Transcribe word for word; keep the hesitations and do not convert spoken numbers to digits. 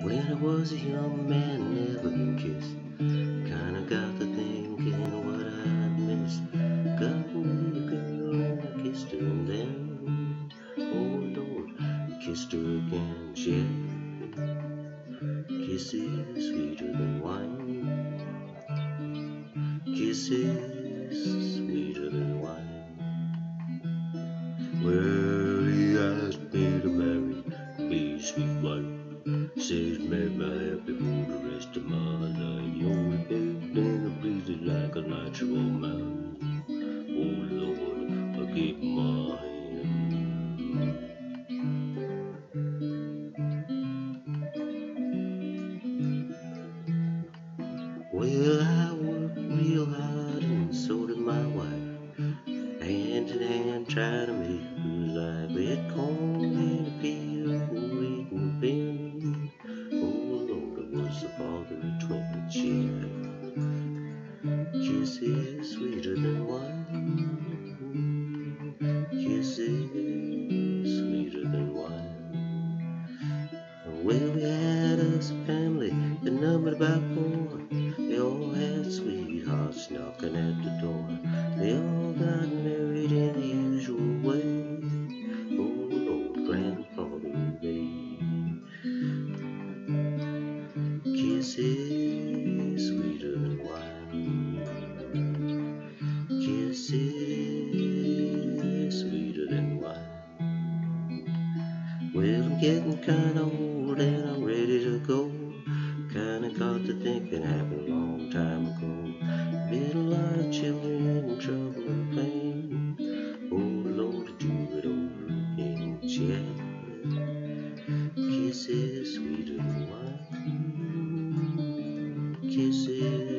When I was a young man, never been kissed. Kinda got to thinking what I'd missed. Got me a girl and I kissed her and then, oh Lord, kissed her again. Yeah, kisses sweeter than wine. Kisses sweeter than wine. Well, he asked me to marry, be his sweet wife. Says make me happy for the rest of my life. The only baby that breathes like a natural man. Oh Lord, I give my hand. Well, I worked real hard and so did my wife. Hand in hand trying to make her life. We had corn in a field and wheat in a bin. Oh Lord, I was the father of trumpets, yeah. Kisses sweeter than wine. Kisses sweeter than wine. Well, we had us a family that numbered about four. They all had sweethearts knocking at the door. They all got married in the usual way. Oh Lord, grandfather obey. Kisses sweeter than wine. Kisses sweeter than wine. Well, I'm getting kinda old and I'm ready to go. Kinda got to thinking happened a long time ago. Been a lot of children in trouble and pain. Oh Lord, to do it over again, yeah. Kisses sweeter than wine. Kisses